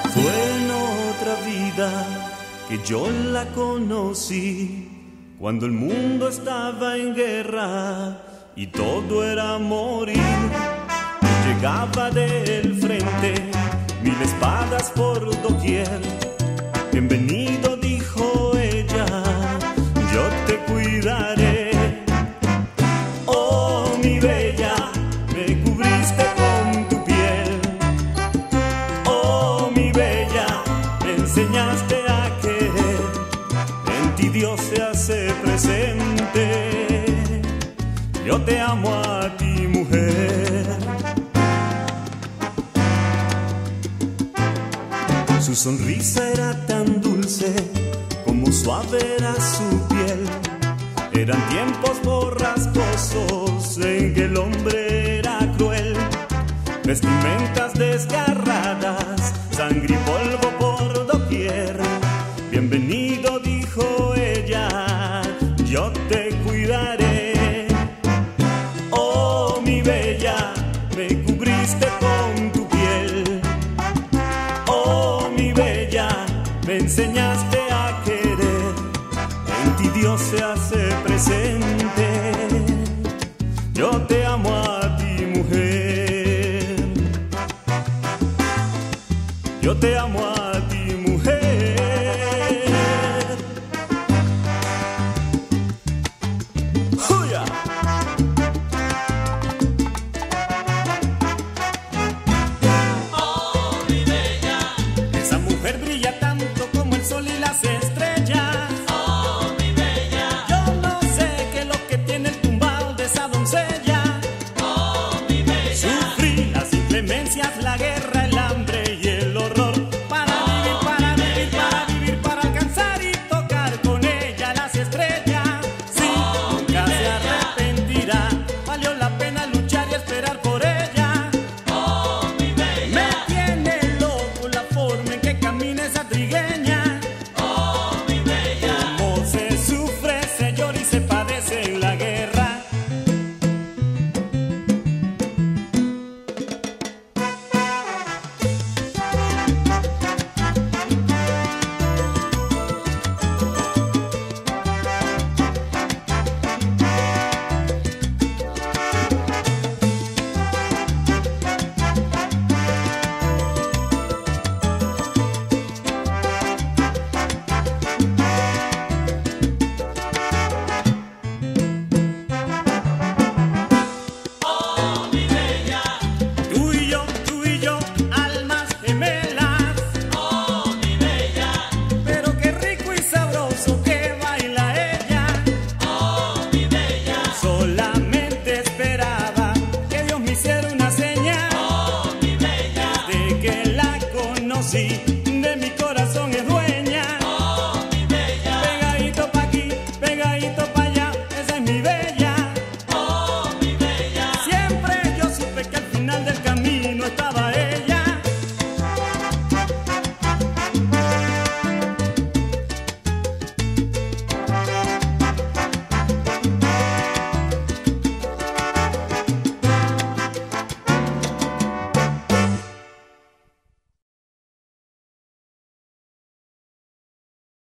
Fue en otra vida que yo la conocí, cuando el mundo estaba en guerra y todo era morir. Llegaba del frente, 1000 espadas por doquier. Bienvenido, dijo ella, yo te cuidaré. Oh, mi bella, me cubriste con tu piel. Oh, mi bella, me enseñaste a querer. En ti Dios se hace presente. Yo te amo a ti, mujer. Su sonrisa era tan dulce como suave era su piel. Eran tiempos borrascosos en que el hombre era cruel. Vestimentas desgarradas, sangre y polvo por doquier. Bienvenido, dijo ella, yo te cuidaré. Oh, mi bella, me cubriste con tu piel. Oh, mi bella, me enseñaste a querer. En ti Dios se hace presente. Yo te amo a ti, mujer. Yo te amo a ti, mujer. ¡Juya! Oh, mi bella, Esa mujer brilla tanto como el sol y las estrellas. oh, mi bella, Yo no sé qué es lo que tiene el tumbao de esa doncella. oh, mi bella, Sufrí las inclemencias, la guerra, el hambre y el horror para vivir, para alcanzar y tocar con ella las estrellas. Sí, nunca se arrepentirá, valió la pena luchar y esperar por ella. oh, mi bella, Me tiene loco la forma en que camina esa trigueña. oh, mi bella. Cómo se sufre, se llora y se padece en la guerra. Oh, mi bella, Tú y yo, almas gemelas. oh, mi bella, Pero qué rico y sabroso que baila ella. oh, mi bella, Solamente esperaba que Dios me hiciera una señal. oh, mi bella, De que la conocí,